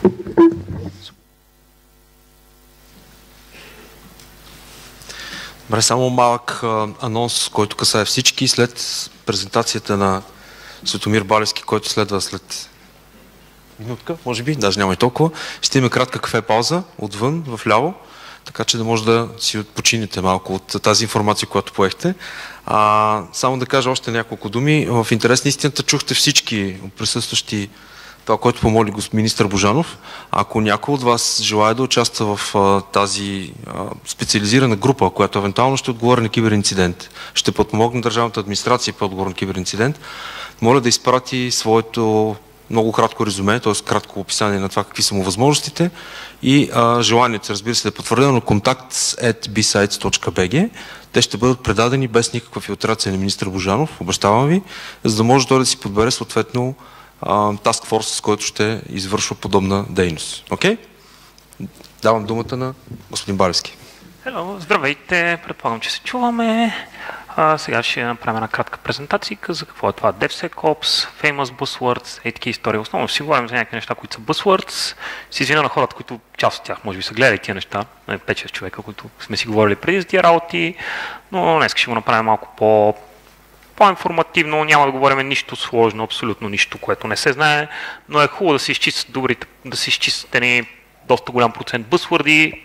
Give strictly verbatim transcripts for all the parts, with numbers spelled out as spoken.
Добре, само малък анонс, който касае всички. След презентацията на Светломир Балевски, който следва след минутка, може би, даже няма и толкова, ще има кратка кафе пауза отвън, в ляво, така че да може да си отпочинете малко от тази информация, която поехте. А, само да кажа още няколко думи. В интерес на истината чухте всички присъстващи това, което помоли министър Божанов. Ако някой от вас желая да участва в а, тази а, специализирана група, която евентуално ще отговори на киберинцидент, ще подпомогне държавната администрация по отговор на киберинцидент, моля да изпрати своето много кратко резюме, т.е. кратко описание на това какви са му възможностите и а, желанието, разбира се, да е потвърдено на контакт ет би сайдс точка би джи. Те ще бъдат предадени без никаква филтрация на министър Божанов, обещавам ви, за да може той да си подбере съответно task force, с който ще извършва подобна дейност. Окей? Okay? Давам думата на господин Балевски. Hello, здравейте, предполагам, че се чуваме. А, сега ще направим една кратка презентация за какво е това DevSecOps, Famous Buzzwords, и такива истории. Основно ще си говорим за някакви неща, които са Buzzwords. Си извиня на хората, които част от тях може би са гледали тия неща, пет-шест човека, които сме си говорили преди за тия работи, но днес ще го направим малко по по-информативно, няма да говорим нищо сложно, абсолютно нищо, което не се знае, но е хубаво да се изчистят добрите, да се изчистят ни доста голям процент бъзвърди.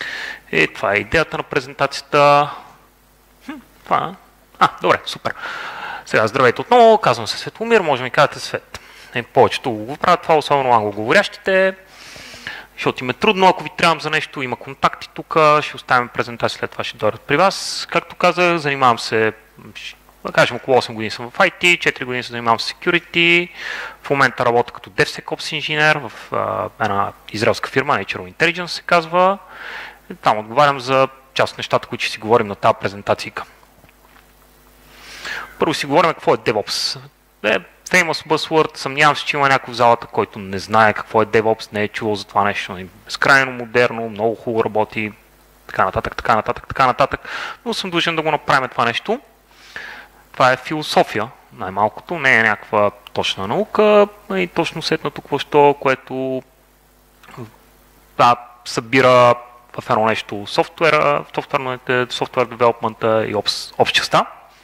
И това е идеята на презентацията. Хм, това... А, добре, супер. Сега, здравейте отново, казвам се Светломир, може да ми кажете Свет. Е, повечето го правят това, особено англоговорящите, защото им е трудно, ако ви трябвам за нещо, има контакти тук, ще оставим презентация, след това ще дойдат при вас. Както казах, занимавам се, да кажем, около осем години съм в ай ти, четири години се занимавам с security, в момента работя като DevSecOps инженер в а, една израелска фирма, Natural Intelligence се казва. И там отговарям за част от нещата, които ще си говорим на тази презентация. Първо си говорим какво е DevOps. Е, famous buzzword, съмнявам се, че има някой в залата, който не знае какво е DevOps, не е чувал за това нещо. Безкрайно модерно, много хубаво работи, така нататък, така нататък, така нататък. Но съм длъжен да го направим това нещо. Това е философия, най-малкото, не е някаква точна наука, и точно сетнато какво, което да, събира в едно нещо софтуера, софтуер девелопмента и общ частта.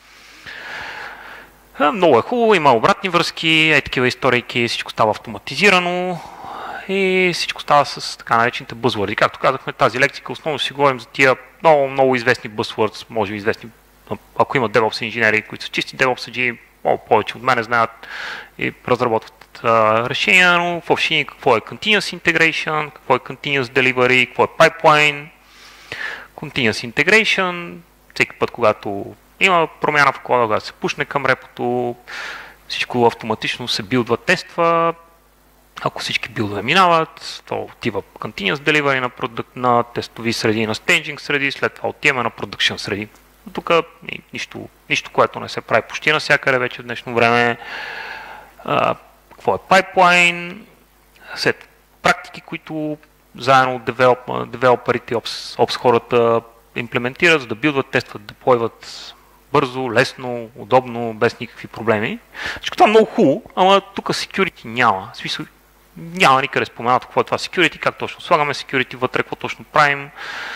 Много е хубаво, има обратни връзки, е такива историйки, всичко става автоматизирано и всичко става с така наречените buzzwords. Както казахме, тази лекция основно си говорим за тия много, много известни buzzwords, може би известни, ако има DevOps инженери, които са чисти DevOps, много повече от мене знаят и разработват а, решения, но в общини какво е Continuous Integration, какво е Continuous Delivery, какво е Pipeline. Continuous Integration, всеки път, когато има промяна в кода, когато се пушне към репото, всичко автоматично се билдва, тества. Ако всички билдове минават, то отива Continuous Delivery на, продък... на тестови среди, на staging среди, след това отиваме на production среди. Тук нищо, нищо, което не се прави почти навсякъде вече в днешно време. А, какво е Pipeline? След практики, които заедно девелоп, девелоперите и опс, опс хората имплементират, за да билдват, тестват, деплойват бързо, лесно, удобно, без никакви проблеми. Всичко това е много хубаво, ама тук security няма. В смисъл, няма никъде споменато какво е това security, как точно слагаме security вътре, какво точно правим.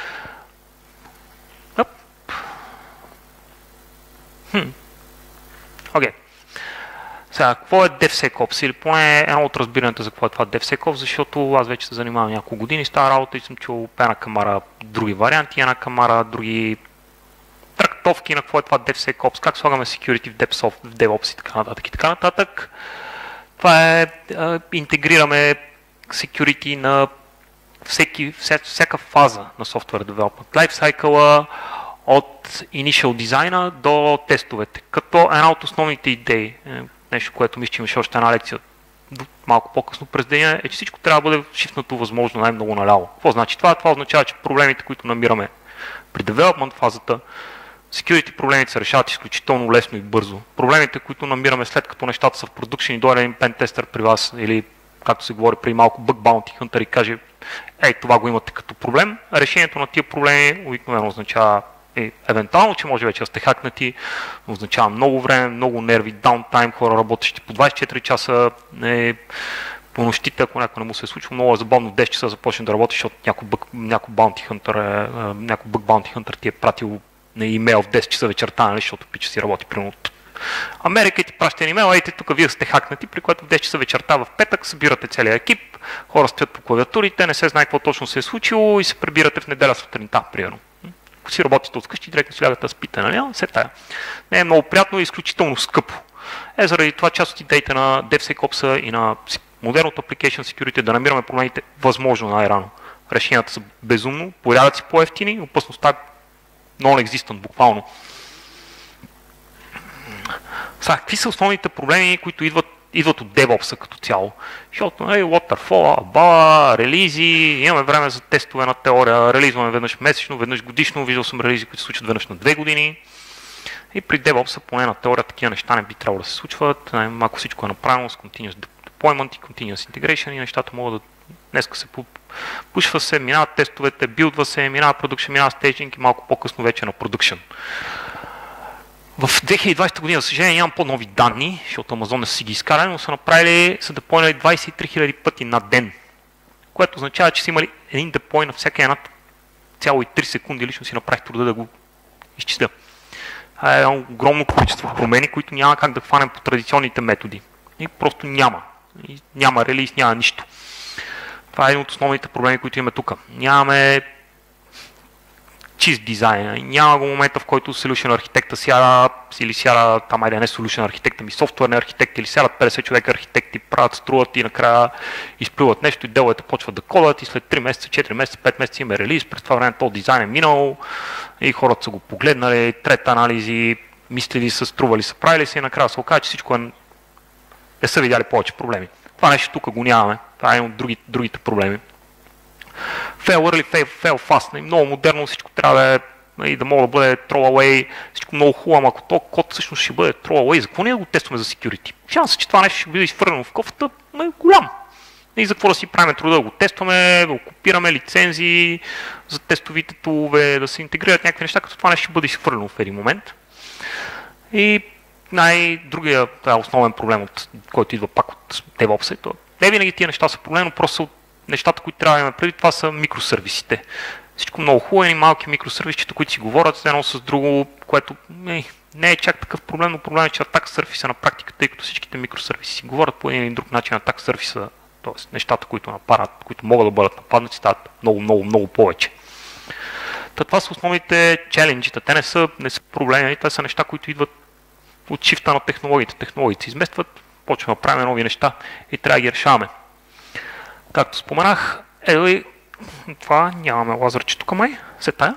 Хм. Окей. Okay. Сега, какво е DevSecOps? Или поне едно от разбирането за какво е това DevSecOps, защото аз вече се занимавам няколко години с тази работа и съм чул една камара други варианти, една камара други трактовки на какво е това DevSecOps, как слагаме security в DevSoft, в DevOps и така нататък и така нататък. Това е, е интегрираме security на всеки, вся, всяка фаза на software development lifecycle, от initial дизайна до тестовете. Като една от основните идеи, нещо, което мисля, че имаше още една лекция малко по-късно през деня, е, че всичко трябва да бъде шифнато възможно най-много наляво. Какво значи това? Това означава, че проблемите, които намираме при development фазата, security проблемите се решават изключително лесно и бързо. Проблемите, които намираме след като нещата са в продукшен и дойде един пентестър при вас или, както се говори при малко bug bounty hunter и каже, ей, това го имате като проблем, решението на тия проблеми обикновено означава е, евентуално, че може вече да сте хакнати, означава много време, много нерви, даунтайм, хора работещи по двайсет и четири часа, е, по нощите, ако някой не му се е случило, много е забавно в десет часа започне да работи, защото някой бък, някой bounty hunter, е, някой бък bounty hunter ти е пратил на имейл в десет часа вечерта, нали, защото пича си работи примерно от Америка и ти праща имейл, ейте тук вие сте хакнати, при което в десет часа вечерта в петък събирате целия екип, хора стоят по клавиатурите, не се знае какво точно се е случило и се прибирате в неделя сутринта, примерно. Ако си работите от вкъщи, директно си лягате да спите, нали? Все тая. Не е много приятно и изключително скъпо. Е, заради това част от идеите на DevSecOps и на модерното Application Security да намираме промените възможно най-рано. Решенията са безумно, порядъци по-евтини, опасността е non-existent, буквално. Сега, какви са основните проблеми, които идват, идват от DevOps като цяло? Защото, hey, Waterfall, бала, релизи, имаме време за тестове на теория, релизваме веднъж месечно, веднъж годишно, виждал съм релизи, които се случват веднъж на две години. И при DevOps, поне на теория, такива неща не би трябвало да се случват. Ако всичко е направено с Continuous Deployment и Continuous Integration и нещата могат да... Днеска се пушва се, минават тестовете, билдва се, минава Production, минава Staging и малко по-късно вече на Production. В две хиляди и двадесета година, за съжаление, нямам по-нови данни, защото Amazon не са си ги изкарали, но са направили, са деплойнали двадесет и три хиляди пъти на ден, което означава, че са имали един деплой на всяка една цяло и три секунди, лично си направих труда да го изчисля. Това е едно огромно количество промени, които няма как да хванем по традиционните методи. И просто няма. И няма релиз, няма нищо. Това е един от основните проблеми, които имаме тук. Нямаме чист дизайн. Няма го момента, в който solution архитекта сяда или сяда, там айде не solution архитекта ми, софтуерен архитект или сядат петдесет човека архитекти, правят, струват и накрая изплюват нещо и деловете почват да кодат и след три месеца, четири месеца, пет месеца има релиз, през това време този дизайн е минал и хората са го погледнали, трет анализи, мислили са, стрували са, правили са и накрая се оказа, че всичко е... не са видяли повече проблеми. Това нещо тук го нямаме, това е един от други, другите проблеми. Fail early, fail, fail fast. Много модерно, всичко трябва да е и да мога да бъде throwaway, всичко много хубаво, ако то код всъщност ще бъде throwaway, за какво ние да го тестваме за security? Шансът, че това нещо ще бъде изхвърлено в кофата, е голям. И за какво да си правим труда да го тестваме, да го копираме лицензии за тестовите тулове, да се интегрират някакви неща, като това нещо ще бъде изхвърлено в един момент. И най-другия основен проблем, от който идва пак от DevOps, е това. Не винаги тия неща са проблем, но просто нещата, които трябва да имаме преди, това са микросервисите. Всичко много хубаво, малки микросервисчета, които си говорят едно с друго, което не, не е чак такъв проблем, но проблем е, че атак сервиса на практика, тъй като всичките микросервиси си говорят по един или друг начин, атак сервиса, т.е. нещата, които нападат, които могат да бъдат нападнати, стават много, много, много повече. Та, това са основните челенджита. Те не са, не са проблеми, те са неща, които идват от шифта на технологиите. Технологиите се изместват, почваме да правим нови неща и трябва да ги решаваме. Както споменах, ели, това нямаме лазърче тук май, се тая.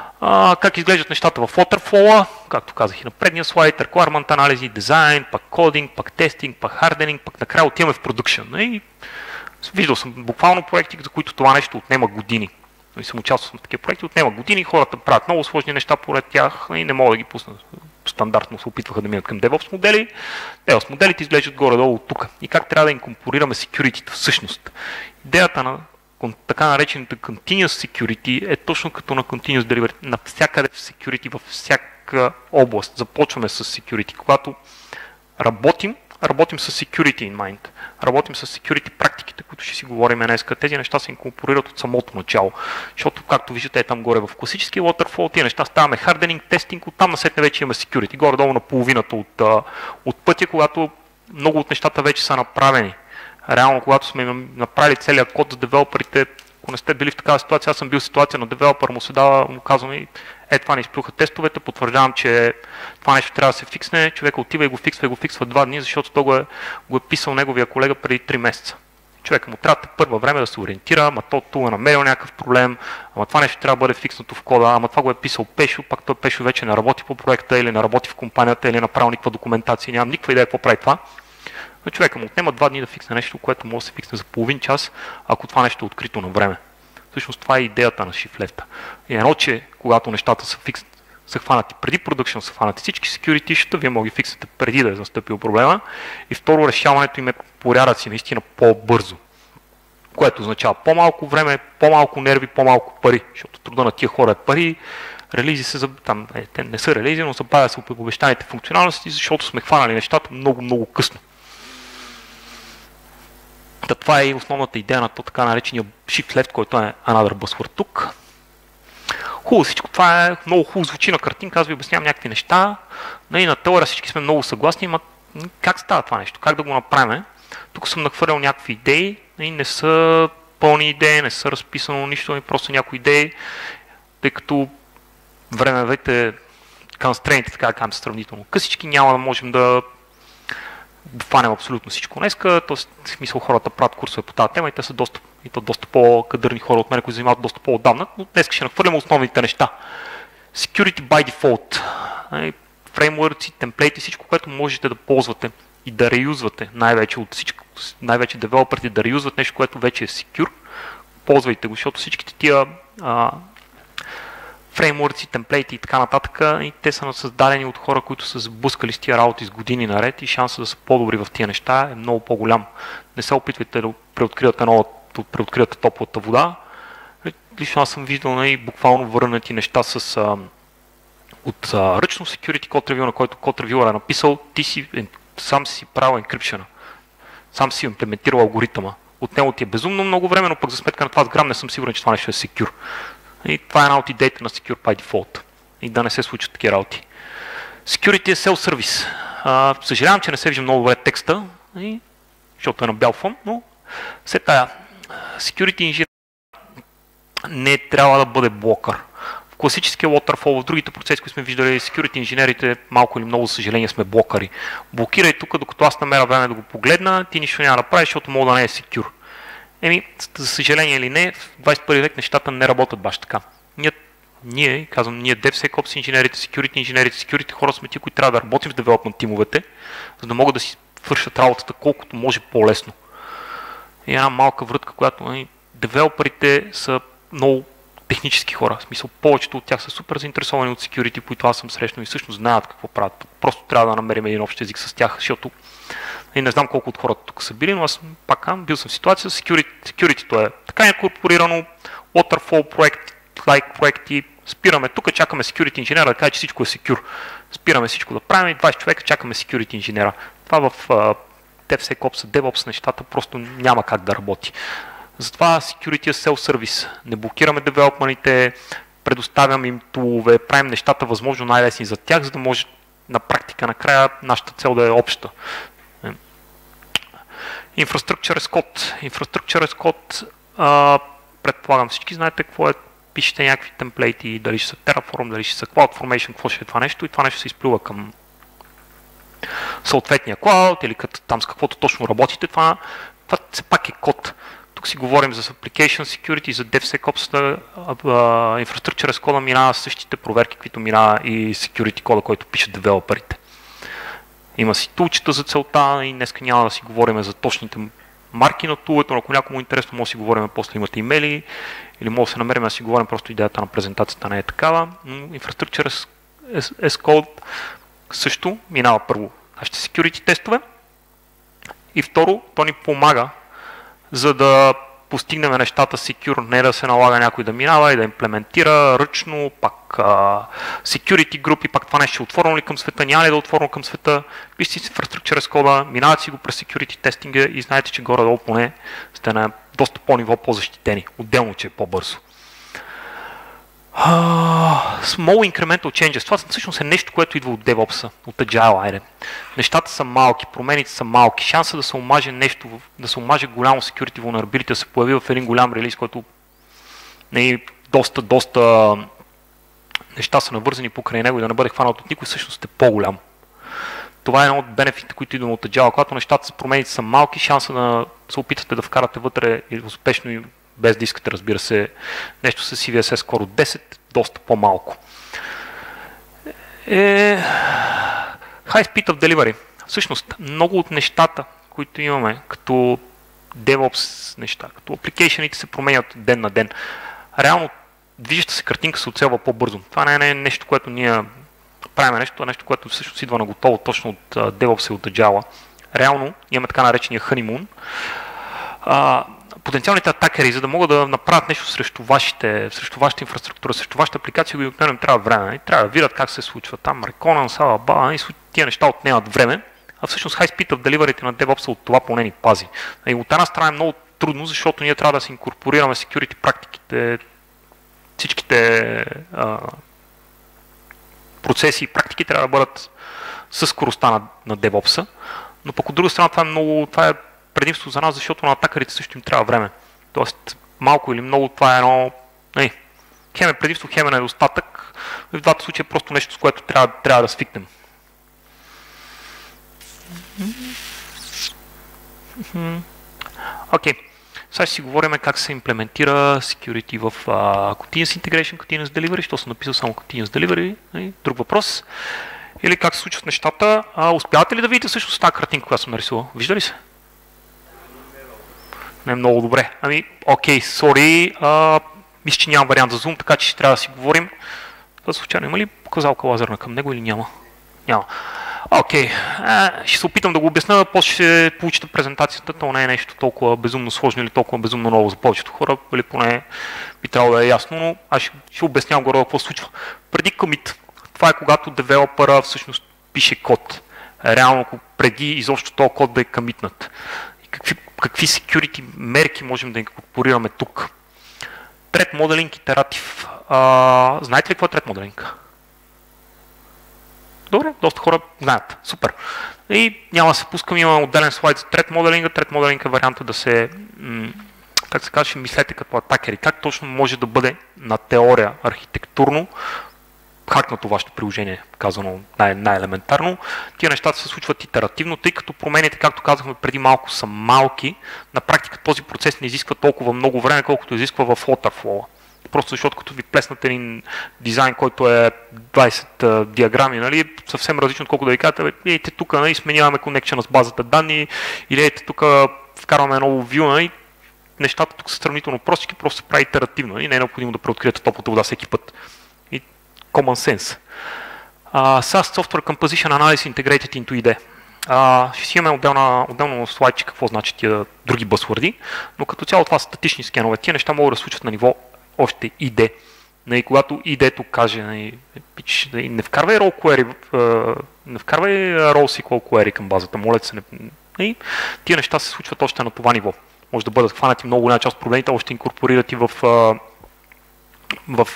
А, как изглеждат нещата в Waterfall, както казах и на предния слайд, requirement анализи, дизайн, пак кодинг, пак тестинг, пак харденинг, пак накрая отиваме в продъкшн. И виждал съм буквално проекти, за които това нещо отнема години. И съм участвал в такива проекти, отнема години, хората правят много сложни неща поред тях и не мога да ги пуснат. Стандартно се опитваха да минат към DevOps модели. DevOps моделите изглеждат горе-долу тук. И как трябва да инкорпорираме security всъщност. Идеята на така наречената Continuous Security е точно като на Continuous Delivery. Навсякъде в Security, във всяка област. Започваме с Security. Когато работим, работим с Security in mind. Работим с Security практиките, които ще си говорим днес. Тези неща се инкорпорират от самото начало. Защото, както виждате, е там горе в класическия Waterfall, тия неща ставаме харденинг, тестинг, оттам насетне вече имаме Security. Горе-долу на половината от, от пътя, когато много от нещата вече са направени. Реално, когато сме направили целият код за девелоперите, ако не сте били в такава ситуация, аз съм бил в ситуация на девелопер, му се дава, му казвам и е, това не изплюха тестовете, потвърждавам, че това нещо трябва да се фиксне, човека отива и го фиксва и го фиксва два дни, защото то го е, го е писал неговия колега преди три месеца. Човека му трябва първо време да се ориентира, ама то това е намерил някакъв проблем, ама това нещо трябва да бъде фикснато в кода, ама това го е писал Пешо, пак той Пешо вече не работи по проекта или не работи в компанията или е направил никаква документация, нямам никаква идея какво прави това. Но човека му отнема два дни да фиксне нещо, което може да се фиксне за половин час, ако това нещо е открито на време. Всъщност това е идеята на Shift Left. И едно, че когато нещата са, фикс, са хванати преди продъкшн, са хванати всички security ищата, вие може да ги фиксате преди да е настъпил проблема. И второ, решаването им е порядъци наистина по-бързо. Което означава по-малко време, по-малко нерви, по-малко пари. Защото труда на тия хора е пари. Релизи се, там, е, те не са релизи, но забавя се по обещаните функционалности, защото сме хванали нещата много, много късно. Та това е основната идея на то така наречения Shift Left, който е another buzzword тук. Хубаво всичко това е, много хубаво звучи на картинка, аз ви обяснявам някакви неща. Нали, на теория всички сме много съгласни, но как става това нещо, как да го направим? Тук съм нахвърлял някакви идеи, нали, не са пълни идеи, не са разписано нищо, нали, просто някои идеи, тъй като времевете констрейнти, така да кажем, са сравнително късички, няма да можем да да фанем абсолютно всичко днеска, т.е. в смисъл хората правят курсове по тази тема и те са доста, и то доста по-кадърни хора от мен, които занимават доста по-отдавна, но днес ще нахвърлям основните неща. Security by default, фреймворци, темплейти, всичко, което можете да ползвате и да реюзвате, най-вече от всичко, най-вече девелоперите да реюзват нещо, което вече е secure, ползвайте го, защото всичките тия а, фреймворци, темплейти и така нататък, и те са създадени от хора, които са сблъскали с тия работи с години наред и шансът да са по-добри в тия неща е много по-голям. Не се опитвайте да преоткривате, новата, да преоткривате топлата вода. Лично аз съм виждал и буквално върнати неща с, а, от а, ръчно security code review, на който code reviewer е написал, ти си, е, сам си правил encryption, сам си имплементирал алгоритъма. От него ти е безумно много време, но пък за сметка на това с грам не съм сигурен, че това нещо е secure. И това е една от идеите на Secure by Default. И да не се случат такива работи. Security е self-service. Uh, съжалявам, че не се вижда много добре текста, и, защото е на бял фон, но след тая Security Engineer не трябва да бъде блокър. В класическия waterfall, в другите процеси, които сме виждали, Security инженерите малко или много, за съжаление, сме блокъри. Блокирай тук, докато аз намеря време да го погледна, ти нищо няма да правиш, защото мога да не е secure. Еми, за съжаление или не, в двадесет и първи век нещата не работят баш така. Ние, ние казвам, ние DevSecOps инженерите, security инженерите, security хора сме ти, които трябва да работим с development тимовете, за да могат да си вършат работата колкото може по-лесно. И една малка врътка, която нали, девелоперите са много технически хора. В смисъл, повечето от тях са супер заинтересовани от security, които аз съм срещнал и всъщност знаят какво правят. Просто трябва да намерим един общ език с тях, защото и не знам колко от хората тук са били, но аз пак бил съм в ситуация с security. Security-то е така инкорпорирано, waterfall проекти, like проекти, спираме тук, чакаме security инженера да каже, че всичко е secure. Спираме всичко да правим и двадесет човека чакаме security инженера. Това в uh, DevSecOps, DevOps нещата просто няма как да работи. Затова security е self-service. Не блокираме девелопманите, предоставяме им тулове, правим нещата възможно най-лесни за тях, за да може на практика накрая нашата цел да е обща. Infrastructure as code. Infrastructure as code, а, предполагам всички знаете какво е, пишете някакви темплейти, дали ще са Terraform, дали ще са CloudFormation, какво ще е това нещо и това нещо се изплюва към съответния cloud или като, там с каквото точно работите, това, това все пак е код. Тук си говорим за Application Security, за DevSecOps, uh, uh, Infrastructure as code минава същите проверки, които минава и Security кода, който пишат девелоперите. Има си тулчета за целта и днес няма да си говорим за точните марки на тулето, но ако някому е интересно, може да си говорим после имате имейли или може да се намерим да си говорим, просто идеята на презентацията не е такава. Но Infrastructure as Code също минава първо нашите security тестове и второ, то ни помага за да постигнем нещата secure, не да се налага някой да минава и да имплементира ръчно, пак uh, security групи, пак това нещо ще отворено ли към света, няма ли да е отворено към света, вижте си Infrastructure as Code, минават си го през security тестинга и знаете, че горе-долу поне сте на доста по-ниво по-защитени, отделно, че е по-бързо. Uh, small incremental changes. Това всъщност е нещо, което идва от DevOps, от Agile. Айде. Нещата са малки, промените са малки. Шанса да се омаже нещо, да се омаже голямо security vulnerability, да се появи в един голям релиз, който не е доста, доста неща са навързани покрай него и да не бъде хванат от никой, всъщност е по-голям. Това е един от бенефитите, които идват от Agile. Когато нещата с промените са малки, шанса да се опитате да вкарате вътре успешно и без да искате, разбира се, нещо с си ви ес ес скоро десет, доста по-малко. Е... High speed of delivery. Всъщност, много от нещата, които имаме, като DevOps неща, като апликейшените се променят ден на ден. Реално, движеща се картинка се оцелва по-бързо. Това не е нещо, което ние правим нещо, а нещо, което всъщност идва на готово точно от DevOps и от Agile. Реално, имаме така наречения honeymoon. А, потенциалните атакери, за да могат да направят нещо срещу, вашите, срещу вашата инфраструктура, срещу вашата апликация, обикновено им трябва време. И трябва да видят как се случва там, реконанс, алаба, и тия неща отнемат време. а всъщност high speed of delivery на DevOps от това поне ни пази. И от една страна е много трудно, защото ние трябва да се инкорпорираме security практиките, всичките а, процеси и практики трябва да бъдат със скоростта на, на DevOps-а, но пък от друга страна това е много, това е предимство за нас, защото на атакарите също им трябва време. Тоест малко или много това е едно, не, хем е предимство, хем е недостатък. В двата случая е просто нещо, с което трябва, трябва да свикнем. Окей, okay. Сега ще си говорим как се имплементира security в uh, Continuous Integration, Continuous Delivery, що съм написал само Continuous Delivery, не? Друг въпрос. Или как се случват нещата. А, успявате ли да видите всъщност тази картинка, която съм нарисувал? Вижда ли се? Не, много добре. Ами, окей, сори, мисля, че няма вариант за Zoom, така че ще трябва да си говорим. Това случайно има ли показалка лазерна към него или няма? Няма. Окей, okay. Ще се опитам да го обясня, после ще получите презентацията, то не е нещо толкова безумно сложно или толкова безумно ново за повечето хора, или поне би трябвало да е ясно, но аз ще, ще обяснявам горе какво се случва. Преди commit, това е когато девелопера всъщност пише код, реално преди изобщо този код да е комитнат. Какви, какви security мерки можем да инкорпорираме тук? Threat modeling, итератив. А, знаете ли какво е threat modeling? Добре, доста хора знаят. Супер. И няма да се пускам, имам отделен слайд за threat modeling. Threat modeling е варианта да се, м- как се каже, мислете като атакери. Как точно може да бъде на теория архитектурно хакнато вашето приложение, казано най- най-елементарно. Тия нещата се случват итеративно, тъй като промените, както казахме преди малко, са малки. На практика този процес не изисква толкова много време, колкото изисква в waterflow. Просто защото като ви плеснат един дизайн, който е двайсет uh, диаграми, нали, съвсем различно, отколкото да ви кажете, ейте тук, нали, сменяваме конекшена с базата данни, или ейте тук вкарваме ново view, нали, нещата тук са сравнително простички, просто се прави итеративно, нали, не е необходимо да преоткриете топлата вода всеки път. И common sense. Uh, SaaS Software Composition Analysis Integrated into ай ди. Uh, ще си имаме отделна, отделно слайдче какво значи тия други бъсвърди, но като цяло това са статични скенове. Тия неща могат да случват на ниво още ай ди. И когато ай ди-то каже, не, не вкарвай roll query, не вкарвай roll ес кю ел query към базата, моля се, не, тия неща се случват още на това ниво. Може да бъдат хванати много голяма част от проблемите, още инкорпорирати в, в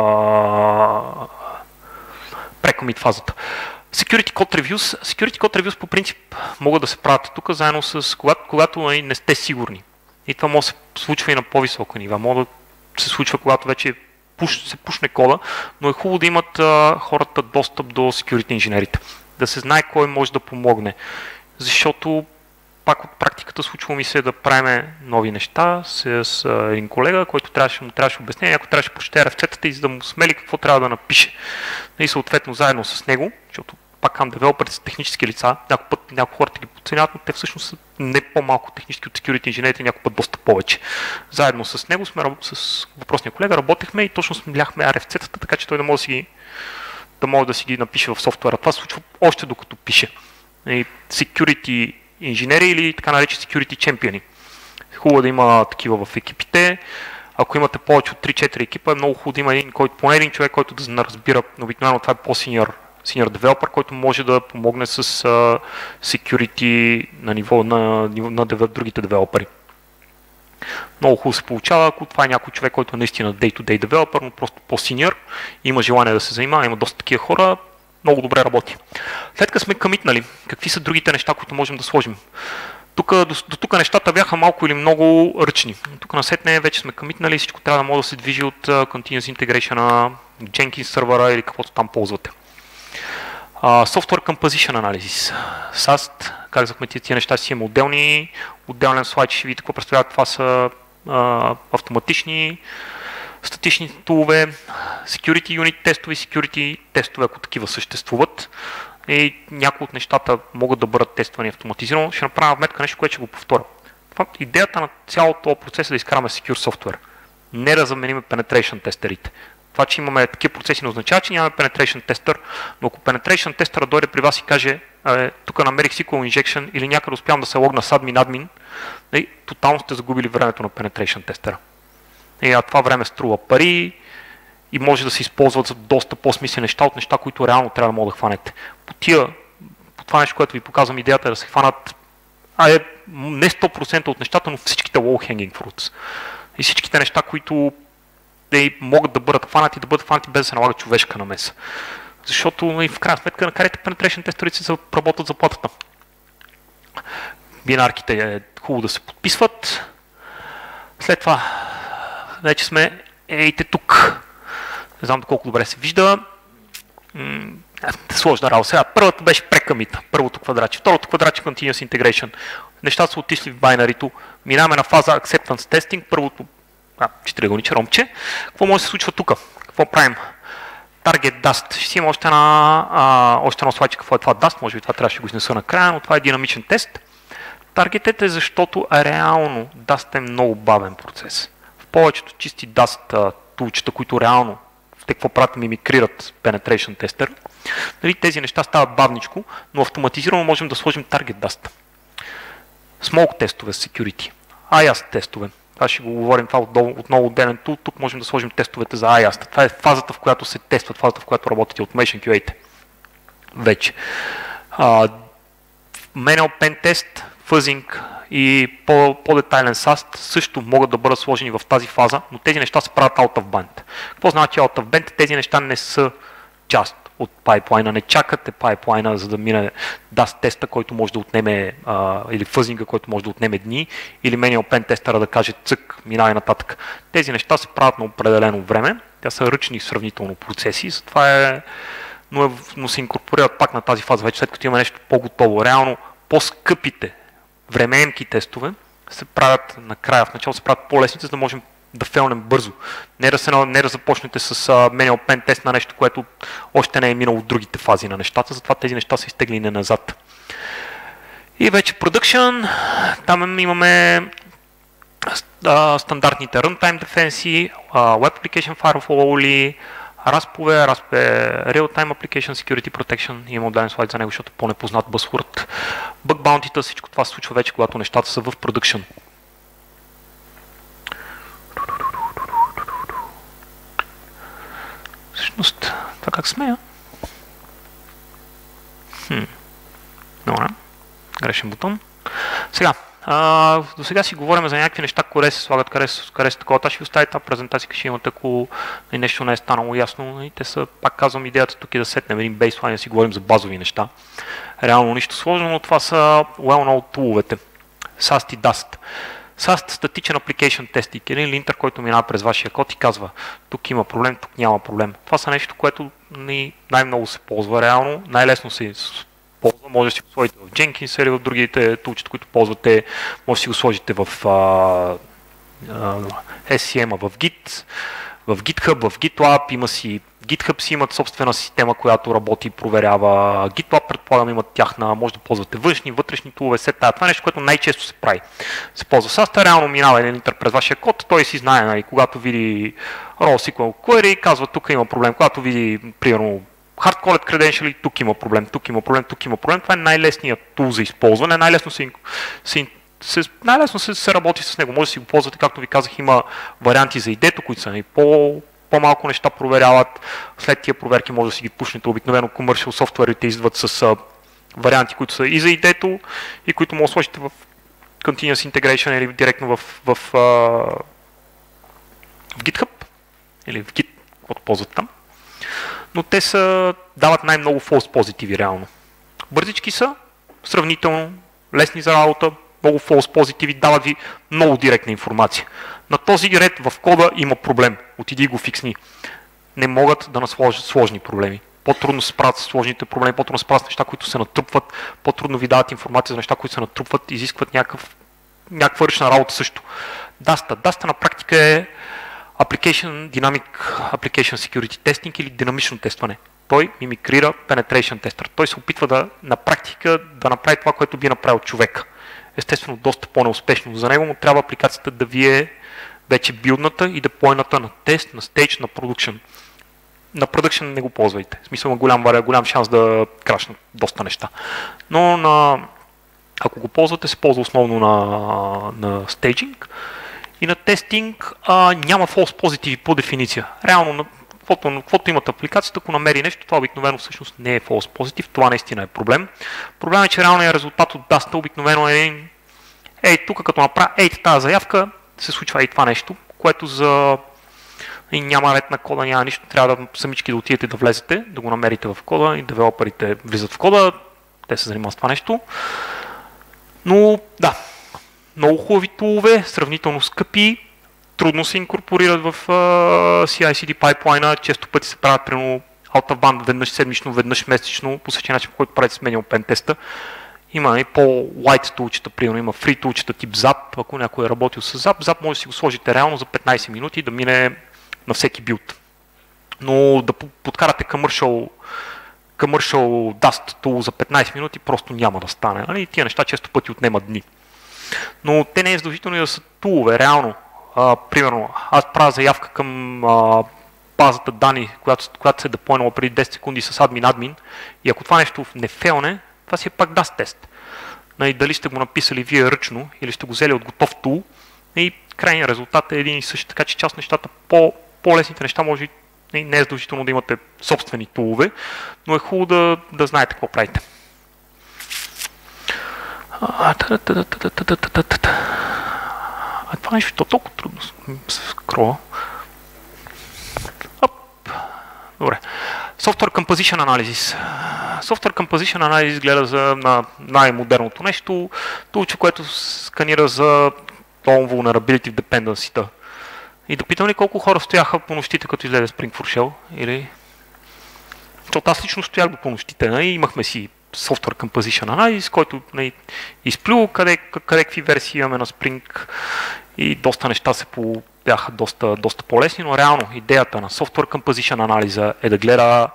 pre-commit фазата. Security Code Reviews. Security Code Reviews по принцип могат да се правят тук, заедно с когато, когато не сте сигурни. И това може да се случва и на по-висока нива. Може да се случва, когато вече пуш, се пушне кода, но е хубаво да имат а, хората достъп до security инженерите. Да се знае кой може да помогне. Защото пак от практиката случва ми се да правим нови неща с, с а, един колега, който трябваше, му трябваше обяснение, някой трябваше да прочете рефцетата и за да му смели какво трябва да напише. И съответно заедно с него, защото пак към девелоперите са технически лица, някой път някои хората ги подценяват, но те всъщност са не по-малко технически от security инженерите, някой път доста повече. Заедно с него сме с въпросния колега работехме и точно смляхме ар еф цетата, така че той да може да си ги, да може да си ги напише в софтуера. Това се случва още докато пише. И security инженери или така наречени security чемпиони. Хубаво да има такива в екипите. Ако имате повече от три-четири екипа, е много хубаво да има един, който, поне един човек, който да разбира, обикновено това е по-синьор senior developer, който може да помогне с uh, security на ниво на, на, на другите девелопери. Много хубаво се получава, ако това е някой човек, който е наистина day-to-day developer, но просто по-синьор, има желание да се занимава, има доста такива хора, много добре работи. След като сме комитнали, какви са другите неща, които можем да сложим? Тук, до, до тук нещата бяха малко или много ръчни. Тук насетне вече сме комитнали, всичко трябва да може да се движи от uh, Continuous Integration на Jenkins сервера или каквото там ползвате. Uh, Software Composition Analysis. SaaS, казахме, тия неща си има отделни, отделен слайд, ще видите какво представляват. Това са uh, автоматични, статични тулове, security unit тестове, security тестове, ако такива съществуват. И някои от нещата могат да бъдат тествани автоматизирано. Ще направя вметка нещо, което ще го повторя. Това, идеята на цялото този процес е да изкараме secure software. Не да заменим penetration тестерите. Това, че имаме такива процеси, не означава, че нямаме penetration tester, но ако penetration tester дойде при вас и каже, е, тук намерих ес кю ел injection или някъде успявам да се логна с admin-admin, и тотално сте загубили времето на penetration тестера. И, а това време струва пари и може да се използват за доста по-смислени неща от неща, които реално трябва да могат да хванете. По тия по това нещо, което ви показвам, идеята е да се хванат а е не сто процента от нещата, но всичките low-hanging fruits. И всичките неща, които те могат да бъдат хванати, да бъдат хванати без да се налага човешка намеса. Защото и в крайна сметка накарайте penetration тестерите да работят заплатата. Бинарките е хубаво да се подписват. След това вече сме ейте тук. Не знам доколко добре се вижда. М- сложна работа. Сега първата беше прекъмита, първото квадратче. Второто квадратче Continuous Integration. Нещата са отишли в байнарито. Минаваме на фаза Acceptance Testing. Първото а, четиригълниче ромче. Какво може да се случва тук? Какво правим? Target Dust. Ще си има още, една, а, още едно слайдче какво е това Dust. Може би това трябваше да го изнеса накрая, но това е динамичен тест. Таргетът е защото реално Dust е много бавен процес. В повечето чисти Dust тулчета, които реално те какво правят, мимикрират penetration тестер, нали, тези неща стават бавничко, но автоматизирано можем да сложим Target Dust. Smoke тестове с security, ай ей эй эс тестове. Това ще го говорим, това отново отделен тул. Тук можем да сложим тестовете за ай ей эй эс. Това е фазата, в която се тестват, фазата, в която работите Automation кю ей-те. Вече. Uh, Manual Pen Test, Fuzzing и по-детайлен саст също могат да бъдат сложени в тази фаза, но тези неща се правят out of band. Какво значи out of band? Тези неща не са част от пайплайна, не чакате пайплайна, за да мине Dust теста, който може да отнеме, а, или фъзинга, който може да отнеме дни, или Manual Pen тестера да каже цък, минава нататък. Тези неща се правят на определено време, те са ръчни сравнително процеси, затова е, но, е, но се инкорпорират пак на тази фаза, вече след като има нещо по-готово. Реално по-скъпите времеемки тестове се правят накрая, в начало се правят по-лесните, за да можем да фейлнем бързо. Не да, се, не да започнете с uh, Manual Pen тест на нещо, което още не е минало в другите фази на нещата, затова тези неща са изтеглени назад. И вече Production, там имаме uh, стандартните Runtime Defense, uh, Web Application Firewall, Распове, Rasp е Real-Time Application Security Protection, имам отделен слайд за него, защото е по-непознат buzzword. Bug Bounty-та, всичко това се случва вече, когато нещата са в Production. Всъщност, това как смея? Хм. Добре. Грешен бутон. Сега, а, до сега си говорим за някакви неща, къде се слагат, къде се, къде се такова. Аз ще ви оставя тази презентация, ще имате, ако нещо не е станало ясно. И те са, пак казвам, идеята тук е да сетнем един бейслайн, да си говорим за базови неща. Реално нищо сложно, но това са well-known туловете. саст и Dust. саст, статичен application testing, един линтър, който минава през вашия код и казва тук има проблем, тук няма проблем. Това са нещо, което най-много се ползва реално, най-лесно се ползва, може да си го сложите в Jenkins или в другите тулчета, които ползвате, може да си го сложите в uh, uh, ес си ем, в Git, в GitHub, в GitLab, има си GitHub си имат собствена система, която работи и проверява. GitLab, предполагам, имат тяхна, може да ползвате външни, вътрешни тулове, все тая. Това е нещо, което най-често се прави. Се ползва саста, реално минава един линтър през вашия код, той си знае, нали, когато види raw ес кю ел query, казва тук има проблем, когато види, примерно, hard-coded credential, тук има проблем, тук има проблем, тук има проблем. Това е най-лесният тул за използване, най-лесно се, се Се, най-лесно се, се работи с него. Може да си го ползвате, както ви казах, има варианти за идето, които са по, по-малко неща проверяват. След тия проверки може да си ги пушнете. Обикновено commercial софтуерите идват с а, варианти, които са и за идето, и които може да сложите в Continuous Integration или директно в, в, в, в GitHub или в Git, който ползват там. Но те са, дават най-много false позитиви реално. Бързички са, сравнително, лесни за работа, много false позитиви, дават ви много директна информация. На този ред в кода има проблем. Отиди и го фиксни. Не могат да насложат сложни проблеми. По-трудно се справят с сложните проблеми, по-трудно се справят с неща, които се натрупват, по-трудно ви дават информация за неща, които се натрупват, изискват някакъв, някаква ръчна работа също. Dust. Dust на практика е Application Dynamic Application Security Testing или динамично тестване. Той мимикрира penetration tester. Той се опитва да на практика да направи това, което би направил човек. Естествено, доста по-неуспешно. За него му трябва апликацията да ви е вече билдната и деплойната на тест, на стейдж, на продукшн. На продукшн не го ползвайте. В смисъл има голям, голям шанс да крашнат доста неща. Но на, ако го ползвате, се ползва основно на, на стейджинг. И на тестинг а, няма false позитиви по дефиниция. Реално каквото, каквото имат апликацията, ако намери нещо, това обикновено всъщност не е false positive, това наистина е проблем. Проблем е, че реалният резултат от даста обикновено е ей, тук като направя ей тази заявка, се случва и това нещо, което за и няма ред на кода, няма нищо, трябва да самички да отидете да влезете, да го намерите в кода и девелоперите влизат в кода, те се занимават с това нещо. Но да, много хубави тулове, сравнително скъпи, трудно се инкорпорират в uh, си ай си ди пайплайна, често пъти се правят примерно out of band веднъж седмично, веднъж месечно, по същия начин, по който правите с manual pen теста. Има и по-light тулчета, примерно има free тулчета тип Zap, ако някой е работил с Zap, Zap може да си го сложите реално за петнайсет минути да мине на всеки билд. Но да подкарате commercial, commercial Dust tool за петнайсет минути просто няма да стане. Нали? Тия неща често пъти отнемат дни. Но те не е задължително и да са тулове, реално. А, примерно, аз правя заявка към а, базата данни, която, която се е деплойнала преди десет секунди с админ-админ и ако това нещо не фейлне, това си е пак Dust тест. Нали, дали сте го написали вие ръчно или сте го взели от готов тул и крайният резултат е един и същ, така че част от нещата, по, по-лесните неща може и не е задължително да имате собствени тулове, но е хубаво да, да знаете какво правите. А, това нещо е толкова трудно с скрола. Добре. Software Composition Analysis. Software Composition Analysis гледа за на най-модерното нещо, тулче, което сканира за Known Vulnerability в dependency-та. И да питам ли колко хора стояха по нощите, като излезе Spring for Shell? Или... Защото аз лично стоях до по нощите, и имахме си Software Composition Analysis, който не, изплю къде, къде какви версии имаме на Spring и доста неща се по, бяха доста, доста по-лесни, но реално идеята на Software Composition анализа е да гледа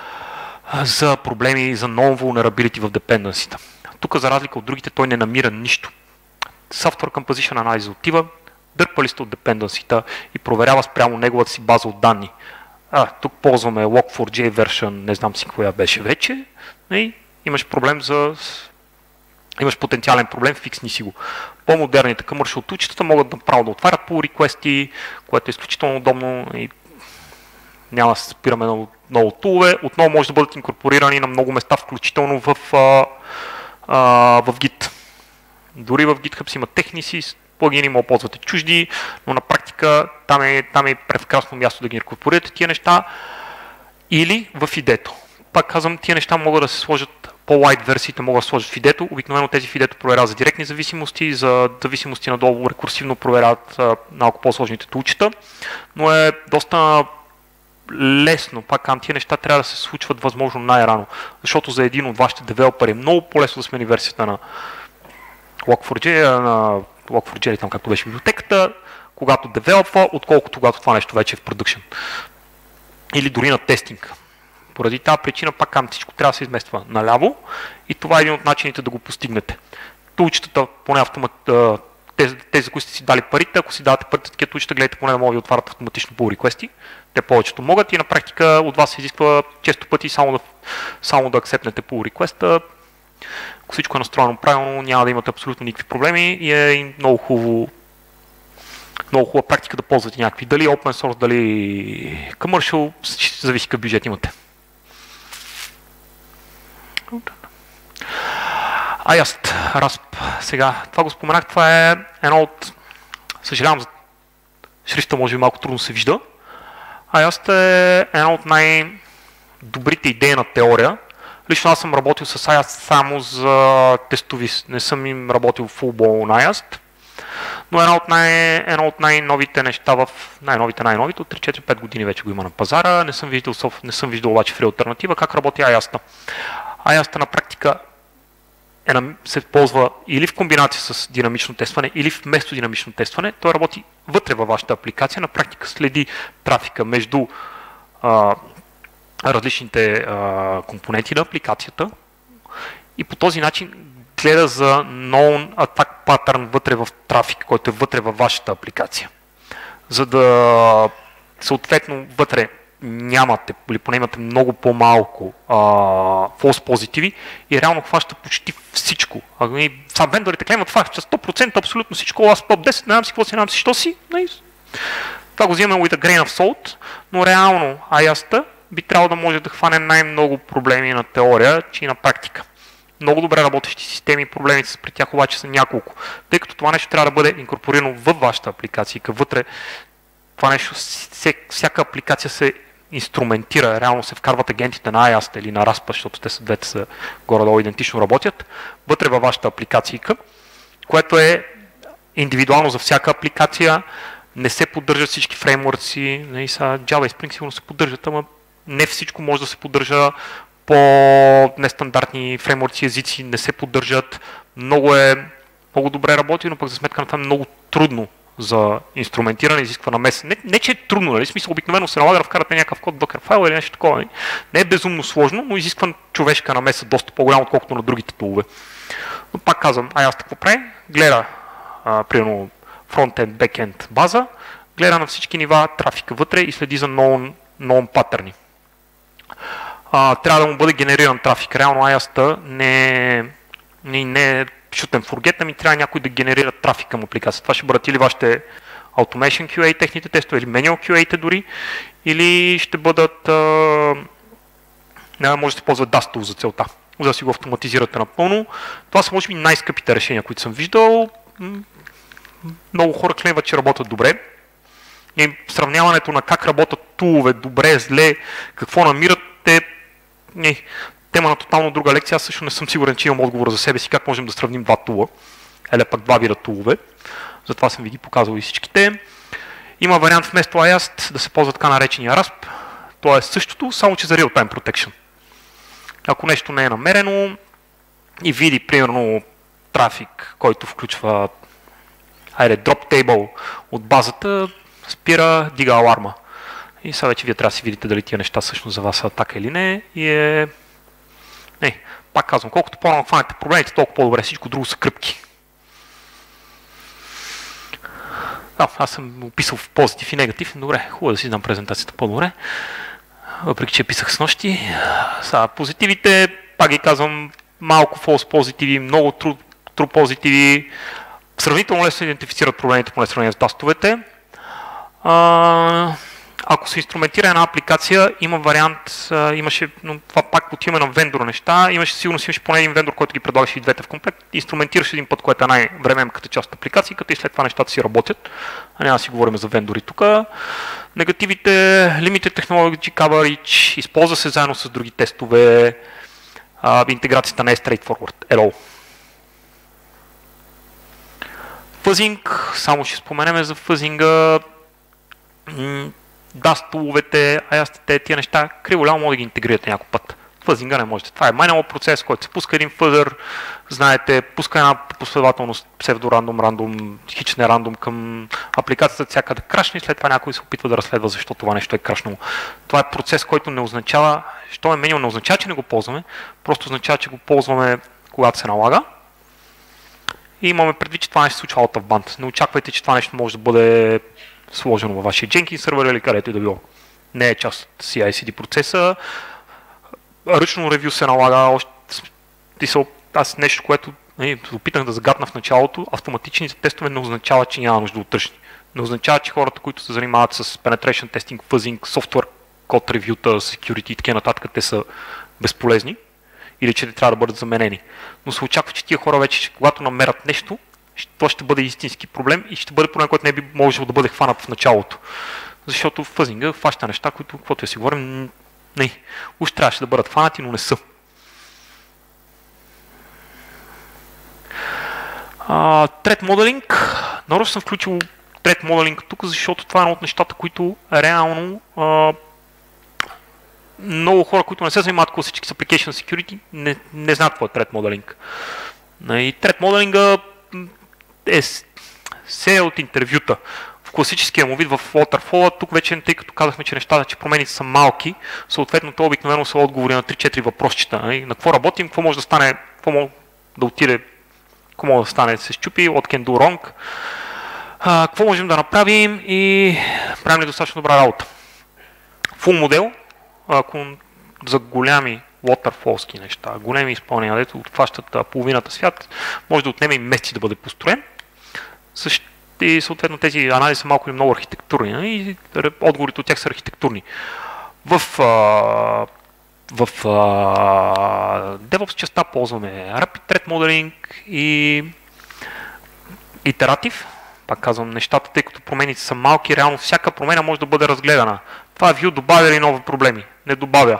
за проблеми за known vulnerability в dependency-та. Тук за разлика от другите той не намира нищо. Software Composition анализа отива, дърпа листа от dependency-та и проверява спрямо неговата си база от данни. А, тук ползваме лог фор джей version, не знам си коя беше вече, и имаш проблем за... имаш потенциален проблем, фиксни си го. По-модерните commercial тулчетата могат да право да отварят pull request, което е изключително удобно и няма да се спираме на много тулове. Отново може да бъдат инкорпорирани на много места, включително в, а, а, в Git. Дори в GitHub си има техни си плагини, може да ползвате чужди, но на практика там е, там е прекрасно място да ги инкорпорирате тия неща. Или в идето. Пак казвам, тия неща могат да се сложат, по-лайт версиите могат да се сложат в идето. Обикновено тези в идето проверяват за директни зависимости, за зависимости надолу рекурсивно проверяват а, малко по-сложните тулчета, но е доста лесно. Пак казвам, тия неща трябва да се случват възможно най-рано, защото за един от вашите девелопери е много по-лесно да смени версията на лог фор джей, на лог фор джей, там както беше библиотеката, когато девелопва, отколкото когато това нещо вече е в продъкшн. Или дори на тестинг. Поради тази причина, пак казвам, всичко трябва да се измества наляво и това е един от начините да го постигнете. Тулчетата, поне автомат, тези, тези, които сте си дали парите, ако си давате парите такива тулчета, гледайте поне да могат да отварят автоматично pull request-и. Те повечето могат и на практика от вас се изисква често пъти само да, само да акцептнете pull request-а. Ако всичко е настроено правилно, няма да имате абсолютно никакви проблеми и е много хубаво много хубава практика да ползвате някакви. Дали open source, дали commercial, зависи какъв бюджет имате. Аяст, Расп. Сега, това го споменах, това е едно от... Съжалявам, за шрифта може би малко трудно се вижда. Аяст е едно от най-добрите идеи на теория. Лично аз съм работил с Аяст само за тестови. Не съм им работил full-blown на Аяст. Но едно от, най- едно от най-новите неща в най-новите най-новите от три четири пет години вече го има на пазара. Не съм виждал, не съм виждал обаче в алтернатива как работи Аяст. Аяст на практика е, се ползва или в комбинация с динамично тестване, или вместо динамично тестване. Той работи вътре във вашата апликация. На практика следи трафика между а, различните а, компоненти на апликацията и по този начин гледа за known attack pattern вътре в трафик, който е вътре във вашата апликация. За да съответно вътре нямате, или поне имате много по-малко а, false позитиви и реално хваща почти всичко. Сам вендорите клеймат това, че сто процента абсолютно всичко, аз топ десет, не знам си какво си, не знам си, що си. Това го взимаме with a grain of salt, но реално ай ей ес-та би трябвало да може да хване най-много проблеми на теория, че и на практика. Много добре работещи системи, проблемите с при тях обаче са няколко. Тъй като това нещо трябва да бъде инкорпорирано във вашата апликация, вътре това нещо, всяка апликация се инструментира, реално се вкарват агентите на ай ей ес или на Raspa, защото те са двете са горе-долу идентично работят, вътре във вашата апликация, което е индивидуално за всяка апликация, не се поддържат всички фреймворци, Java и Spring сигурно се поддържат, ама не всичко може да се поддържа по нестандартни фреймворци, езици, не се поддържат, много е много добре работи, но пък за сметка на това е много трудно за инструментиране, изисква намеса. Не, не че е трудно, нали? В смисъл, обикновено се налага да вкарате някакъв код в Docker файл или нещо такова. Не, не е безумно сложно, но изисква човешка намеса доста по-голяма, отколкото на другите тулове. Но пак казвам, ай ей ес какво прави? Гледа, а, примерно, фронтенд, бекенд база, гледа на всички нива трафика вътре и следи за known, known патърни. А, трябва да му бъде генериран трафик. Реално ай ей ес-та не, не, не е shoot and forget, ами трябва някой да генерира трафик към апликацията. Това ще бъдат или вашите Automation кю ей, техните тестове, или Manual кю ей-те дори, или ще бъдат, а, не, може да се ползва Dust Tool за целта, за да си го автоматизирате напълно. Това са може би най-скъпите решения, които съм виждал. Много хора клеймват, че работят добре. И сравняването на как работят тулове, добре, зле, какво намират, е не, тема на тотално друга лекция. Аз също не съм сигурен, че имам отговор за себе си, как можем да сравним два тула, или пък два вида тулове. Затова съм ви ги показал и всичките. Има вариант вместо ай ей ес да се ползва така наречения Rasp. То е същото, само че за real-time protection. Ако нещо не е намерено и види, примерно, трафик, който включва айде, drop table от базата, спира, дига аларма. И сега вече вие трябва да си видите дали тия неща всъщност за вас са атака или не. И е... Не, пак казвам, колкото по-рано хванете проблемите, толкова по-добре, всичко друго са кръпки. Да, аз съм описал в позитив и негатив. Добре, хубаво да си дам презентацията по-добре. Въпреки че писах с нощи. Сега, позитивите, пак ги казвам, малко false позитиви, много true, true позитиви. Сравнително лесно се идентифицират проблемите по сравнение с дастовете. А, ако се инструментира една апликация, има вариант, а, имаше, но това пак отиваме на вендора неща, имаше сигурно си имаше поне един вендор, който ги предлагаше и двете в комплект, инструментираш един път, което е най-времемката част от апликацията и след това нещата си работят. А няма да си говорим за вендори тук. Негативите, Limited Technology Coverage, използва се заедно с други тестове, а, интеграцията не е straightforward at all. Фъзинг, само ще споменеме за фъзинга, Dust туловете, ай ей ес-те, тия неща, криво-ляво може да ги интегрирате някой път. Фъзинга не можете. Това е майнал процес, който се пуска един фъзър, знаете, пуска една последователност псевдорандом, рандом, хичне рандом към апликацията, всяка да крашне и след това някой се опитва да разследва защо това нещо е крашнало. Това е процес, който не означава, що е менил, не означава, че не го ползваме, просто означава, че го ползваме когато се налага. И имаме предвид, че това нещо се случва out of band. Не очаквайте, че това нещо може да бъде сложено във вашия Jenkins сервер или където и да било. Не е част от си ай си ди процеса. Ръчно ревю се налага. Още, аз нещо, което не, опитах да загадна в началото, автоматичните тестове не означава, че няма нужда от тъчни. Не означава, че хората, които се занимават с penetration testing, fuzzing, software, код ревюта, security и така нататък, те са безполезни или че не трябва да бъдат заменени. Но се очаква, че тия хора вече, когато намерят нещо, това ще бъде истински проблем и ще бъде проблем, който не би можел да бъде хванат в началото. Защото в фъзинга хваща неща, които, каквото я си говорим, не, уж трябваше да бъдат хванати, но не са. Трет моделинг. Нарочно съм включил трет моделинг тук, защото това е едно от нещата, които реално а, много хора, които не се занимават класически с application security, не, не знаят какво е трет моделинг. И трет моделинга е серия от интервюта. В класическия му вид в Waterfall, тук вече, тъй като казахме, че нещата, че промените са малки, съответно то обикновено са отговори на три-четири въпросчета. На какво работим, какво може да стане, какво може да отиде, какво може да стане, да се счупи, what can do wrong, а, какво можем да направим и правим ли достатъчно добра работа. Full модел, ако за голями waterfallски неща, големи изпълнения, дето отхващат половината свят, може да отнеме и месеци да бъде построен. Също и съответно тези анализи са малко или много архитектурни и отговорите от тях са архитектурни. В, а, в а, DevOps частта ползваме Rapid Threat Modeling и Iterative. Пак казвам нещата, тъй като промените са малки, реално всяка промена може да бъде разгледана. Това view добавя ли нови проблеми? Не добавя.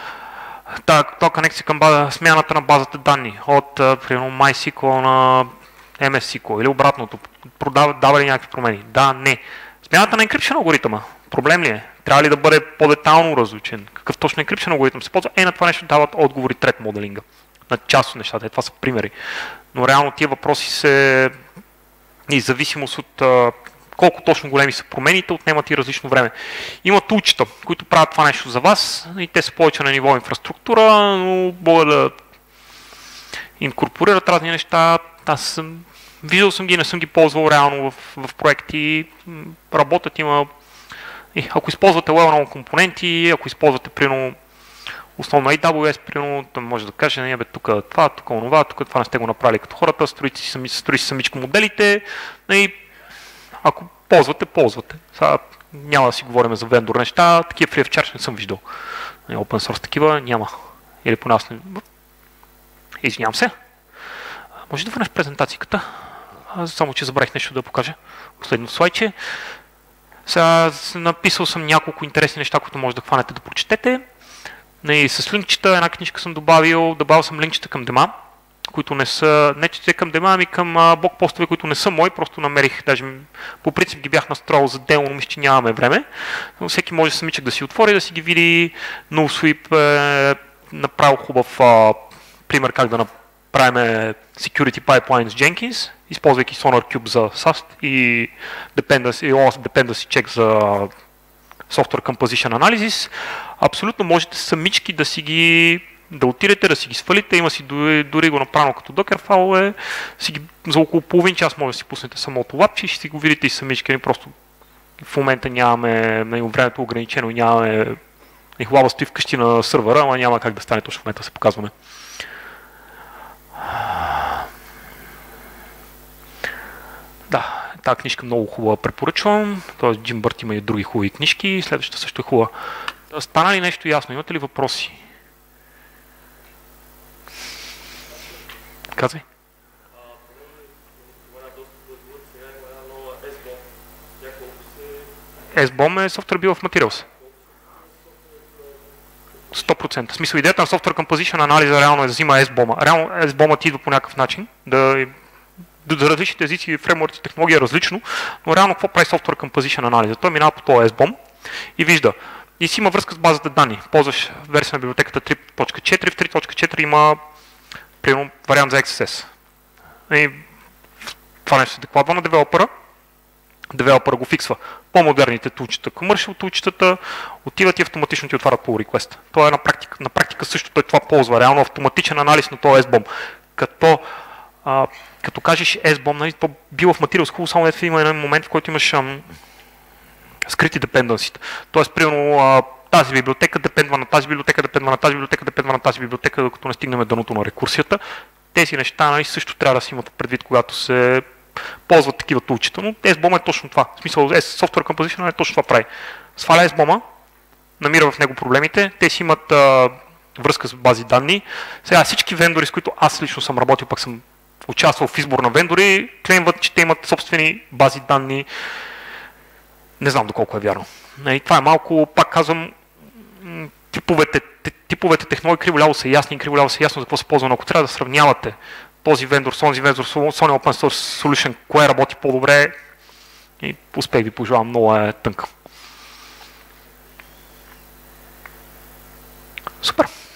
То конекция към база, смяната на базата данни от примерно MySQL на Ем Ес Ес Кю Ел или обратното. Продава, дава ли някакви промени? Да, не. Смяната на encryption алгоритъма. Проблем ли е? Трябва ли да бъде по-детално различен? Какъв точно encryption алгоритъм се ползва? Е, на това нещо дават отговори трет моделинга. На част от нещата. Е, това са примери. Но реално тия въпроси се и зависимост от а, колко точно големи са промените, отнемат и различно време. Има тулчета, които правят това нещо за вас и те са повече на ниво инфраструктура, но могат да инкорпорират разни неща. Аз съм, виждал съм ги, не съм ги ползвал реално в, в проекти. Работят има. И ако използвате well-known компоненти, ако използвате примерно основно Ей Дабъл Ю Ес, примерно, може да каже, не бе, тук това, тук онова, тук това не сте го направили като хората, строите си сами, строи си самичко моделите. И ако ползвате, ползвате. Сега няма да си говорим за вендор неща, такива free of charge не съм виждал. Open source такива няма. Или по нас не. Извинявам се. Може да върнеш презентацията? Само, че забравих нещо да покажа. Последно слайдче. Сега написал съм няколко интересни неща, които може да хванете да прочетете. И с линкчета, една книжка съм добавил, добавил съм линкчета към дема, които не са, не че към дема, ами към блокпостове, които не са мои, просто намерих, даже по принцип ги бях настроил за дело, но мисля, че нямаме време. Но всеки може самичък да си отвори, да си ги види. NoSweep е направил хубав а, пример как да направим Security Pipeline с Jenkins, използвайки SonarQube за саст и Dependency, и о ес Dependency Check за Software Composition Analysis. Абсолютно можете самички да си ги да отидете, да си ги свалите, има си дори, дори го направено като Docker файлове, си ги, за около половин час може да си пуснете самото лапче и ще си го видите и самички. Просто в момента нямаме, времето ограничено, нямаме и хубава стои вкъщи на сървъра, ама няма как да стане точно в момента да се показваме. Да, тази книжка много хубава препоръчвам, т.е. Джим Бърт има и други хубави книжки, следващата също е хубава. Стана ли нещо ясно? Имате ли въпроси? Казвай. Ес-бом е Software Bill of Materials. сто процента. В смисъл, идеята на Software Composition анализа реално е да взима ес-бома. Реално ес-бома ти идва по някакъв начин, да, да различните езици, фреймворци, технология е различно, но реално какво прави Software Composition анализа? Той минава по този ес-бом и вижда. И си има връзка с базата данни. Ползваш версия на библиотеката три точка четири, в три точка четири има примерно вариант за Екс Ес Ес. И това нещо се докладва на девелопера. Девелопера го фиксва. По-модерните тулчета, commercial тулчетата, отиват и автоматично ти отварят pull request. Това е на практика, на практика също той това ползва. Реално автоматичен анализ на този ес-бом. Като, а, като кажеш ес-бом, нали, то било в материал хубаво, само ето има един момент, в който имаш ам, скрити депенденсите. Тоест, примерно, а, тази библиотека депендва на тази библиотека, депендва на тази библиотека, депендва на тази библиотека, докато не стигнем дъното на рекурсията. Тези неща, нали, също трябва да си имат предвид, когато се ползват такива тулчета, но ес-бом е точно това. В смисъл, Software Composition е точно това прави. Сваля ес-бома, намира в него проблемите, те си имат а, връзка с бази данни. Сега всички вендори, с които аз лично съм работил, пък съм участвал в избор на вендори, клеймват, че те имат собствени бази данни. Не знам доколко е вярно. И това е малко, пак казвам, типовете, типовете технологии криво-ляво са ясни, криво-ляво са ясно за какво се ползва, но ако трябва да сравнявате този вендор с този вендор, Sony Open Source Solution, кое работи по-добре, и успех ви пожелавам, много е тънка. Супер!